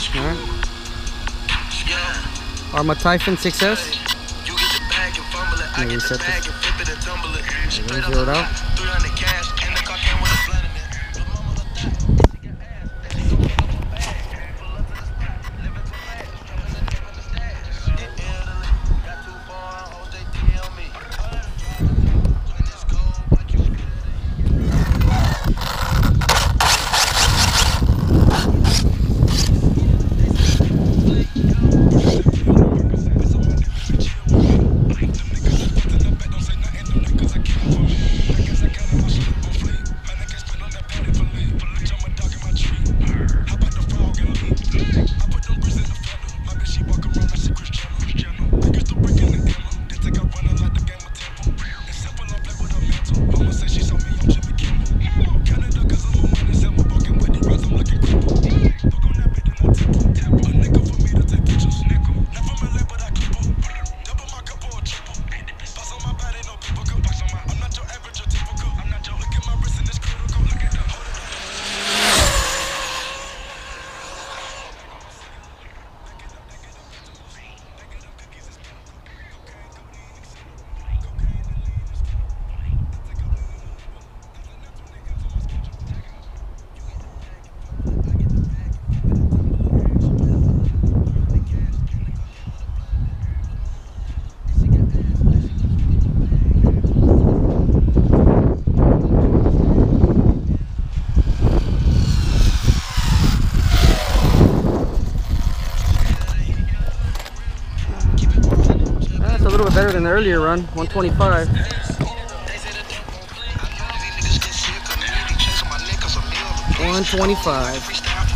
Alright. Arma Typhon 6S. Let me reset this. Zero it out. That's a little bit better than the earlier run, 125. 125.